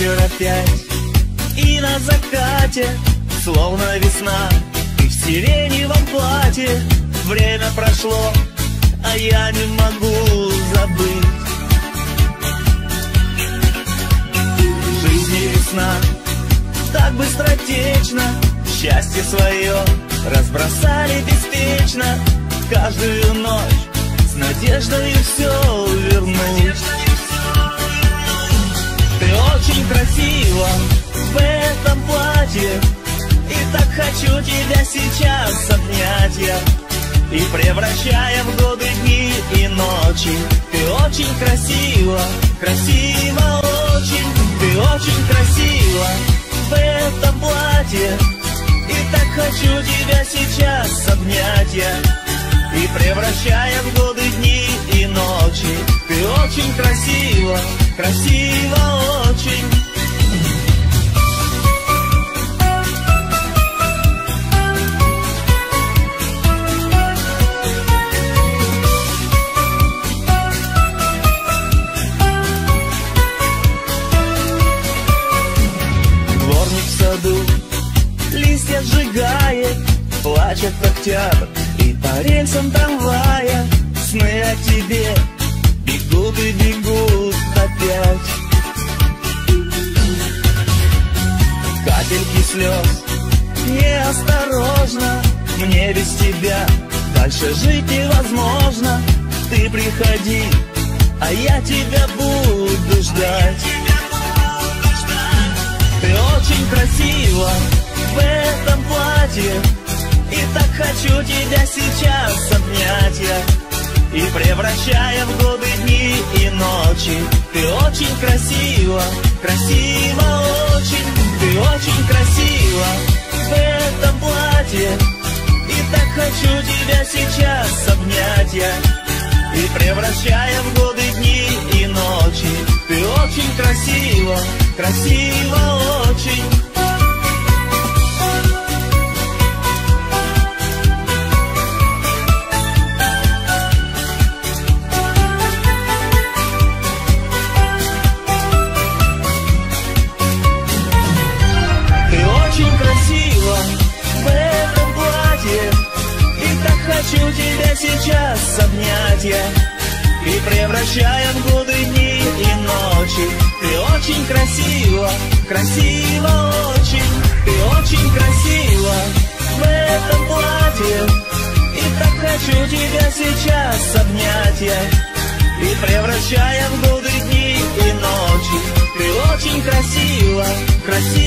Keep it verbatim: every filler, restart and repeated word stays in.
вечер опять, и на закате, словно весна, ты в сиреневом платье. Время прошло, а я не могу забыть. Жизнь и весна так быстротечно, счастье свое разбросали беспечно. Каждую ночь с надеждой все вернуть. Ты очень красива в этом платье, и так хочу тебя сейчас обнять я, и превращая в годы дни и ночи. Ты очень красива, красива очень. Ты очень красива в этом платье, и так хочу тебя сейчас обнять я, и превращая в годы дни и ночи. Ты очень красива, красива очень. Дворник в саду листья сжигает, плачет октябрь, и по рельсам трамвая сны о тебе бегут и бегут опять. Капельки слез, неосторожно, мне без тебя дальше жить невозможно. Ты приходи, а я тебя буду ждать. Ты очень красива в этом платье, и так хочу тебя сейчас обнять я, и превращая в годы дни и ночи. Ты очень красива, красива очень. Ты очень красива в этом платье, и так хочу тебя сейчас обнять я, и превращая в годы дни и ночи. Ты очень красива, красива очень. Хочу тебя сейчас обнять я, и превращая в годы дни и ночи. Ты очень красива, красива очень. Ты очень красива в этом платье, и так хочу тебя сейчас обнять я, и превращая в годы дни и ночи. Ты очень красива, красива.